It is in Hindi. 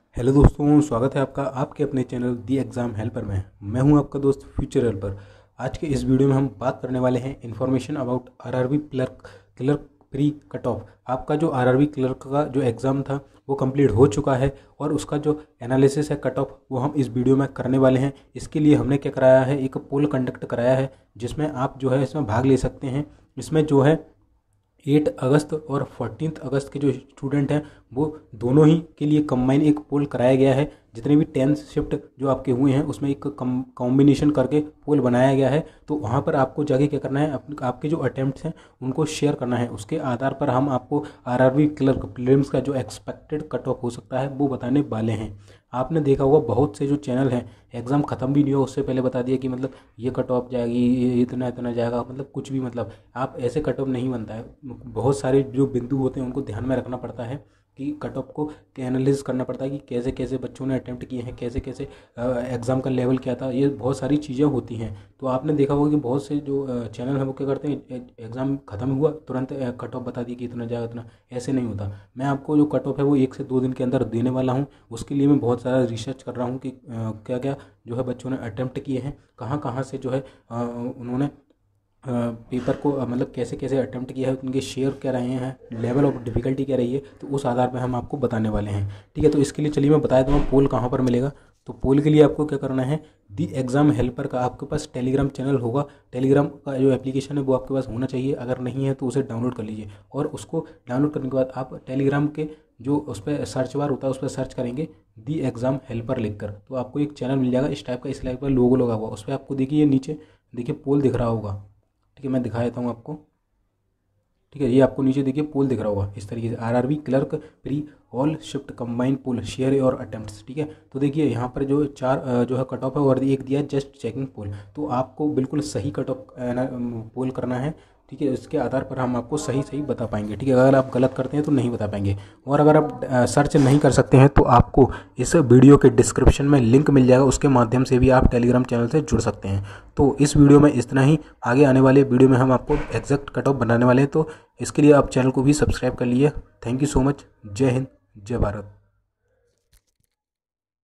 हेलो दोस्तों, स्वागत है आपका आपके अपने चैनल दी एग्ज़ाम हेल्पर में। मैं हूं आपका दोस्त फ्यूचर हेल्पर। आज के इस वीडियो में हम बात करने वाले हैं information about RRB clerk pre cut off. आपका जो आरआरबी क्लर्क का जो एग्ज़ाम था वो कंप्लीट हो चुका है और उसका जो एनालिसिस है कट ऑफ वो हम इस वीडियो में करने वाले हैं। इसके लिए हमने क्या कराया है, एक पोल कंडक्ट कराया है जिसमें आप जो है इसमें भाग ले सकते हैं। इसमें जो है 8 अगस्त और 14 अगस्त के जो स्टूडेंट हैं वो दोनों ही के लिए कंबाइन एक पोल कराया गया है। जितने भी 10 शिफ्ट जो आपके हुए हैं उसमें एक कॉम्बिनेशन करके पोल बनाया गया है। तो वहाँ पर आपको जाके क्या करना है, आपके जो अटैम्प्ट्स हैं उनको शेयर करना है। उसके आधार पर हम आपको आरआरबी क्लर्क प्रीलिम्स का जो एक्सपेक्टेड कट ऑफ हो सकता है वो बताने वाले हैं। आपने देखा होगा बहुत से जो चैनल हैं एग्ज़ाम ख़त्म भी नहीं हो उससे पहले बता दिया कि मतलब ये कट ऑफ जाएगी, ये इतना इतना जाएगा, मतलब कुछ भी, मतलब आप ऐसे कट ऑफ नहीं बनता है। बहुत सारे जो बिंदु होते हैं उनको ध्यान में रखना पड़ता है कि कट ऑफ को एनालिसिस करना पड़ता है कि कैसे कैसे बच्चों ने अटेम्प्ट किए हैं, कैसे कैसे एग्ज़ाम का लेवल क्या था, ये बहुत सारी चीज़ें होती हैं। तो आपने देखा होगा कि बहुत से जो चैनल हैं वो क्या करते हैं, एग्ज़ाम ख़त्म हुआ तुरंत कट ऑफ बता दिए कि इतना जाएगा इतना। ऐसे नहीं होता। मैं आपको जो कट ऑफ है वो 1 से 2 दिन के अंदर देने वाला हूँ। उसके लिए मैं बहुत सारा रिसर्च कर रहा हूँ कि क्या क्या जो है बच्चों ने अटेम्प्ट किए हैं, कहाँ कहाँ से जो है उन्होंने पेपर को मतलब कैसे कैसे अटेम्प्ट किया है, उनके शेयर क्या रहे हैं, लेवल ऑफ डिफ़िकल्टी क्या रही है, तो उस आधार पर हम आपको बताने वाले हैं। ठीक है, तो इसके लिए चलिए मैं बता दूँगा पोल कहाँ पर मिलेगा। तो पोल के लिए आपको क्या करना है, दी एग्ज़ाम हेल्पर का आपके पास टेलीग्राम चैनल होगा। टेलीग्राम का जो एप्लीकेशन है वो आपके पास होना चाहिए। अगर नहीं है तो उसे डाउनलोड कर लीजिए और उसको डाउनलोड करने के बाद आप टेलीग्राम के जो उस पर सर्च बार होता है उस पर सर्च करेंगे दी एग्ज़ाम हेल्पर लिखकर, तो आपको एक चैनल मिल जाएगा इस टाइप का। इस टाइप का लोगो लगा हुआ, उस पर आपको देखिए नीचे देखिए पोल दिख रहा होगा। ठीक है, मैं दिखा देता हूँ आपको। ठीक है, ये आपको नीचे देखिए पोल दिख रहा होगा इस तरीके से, RRB clerk pre all shift combine poll share और अटेम्प्ट्स। ठीक है, तो देखिए यहाँ पर जो 4 जो है कट ऑफ है और एक दिया है जस्ट चेकिंग पोल। तो आपको बिल्कुल सही कट ऑफ पोल करना है। ठीक है, इसके आधार पर हम आपको सही सही बता पाएंगे। ठीक है, अगर आप गलत करते हैं तो नहीं बता पाएंगे। और अगर आप सर्च नहीं कर सकते हैं तो आपको इस वीडियो के डिस्क्रिप्शन में लिंक मिल जाएगा, उसके माध्यम से भी आप टेलीग्राम चैनल से जुड़ सकते हैं। तो इस वीडियो में इतना ही। आगे आने वाले वीडियो में हम आपको एग्जैक्ट कट ऑफ बनाने वाले हैं, तो इसके लिए आप चैनल को भी सब्सक्राइब कर लीजिए। Thank you so much. जय हिंद, जय भारत।